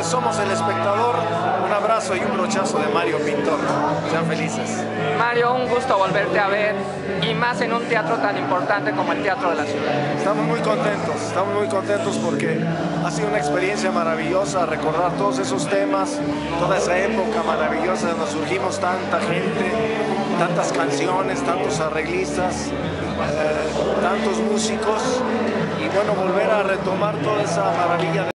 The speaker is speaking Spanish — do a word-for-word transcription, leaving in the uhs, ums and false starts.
somos el espectador. Un abrazo y un brochazo de Mario Pintor. Sean felices. Mario, un gusto volverte a ver, y más en un teatro tan importante como el Teatro de la Ciudad. Estamos muy contentos, estamos muy contentos porque ha sido una experiencia maravillosa recordar todos esos temas, toda esa época maravillosa donde surgimos tanta gente, tantas canciones, tantos arreglistas, eh, tantos músicos, y bueno, volver a retomar toda esa maravilla de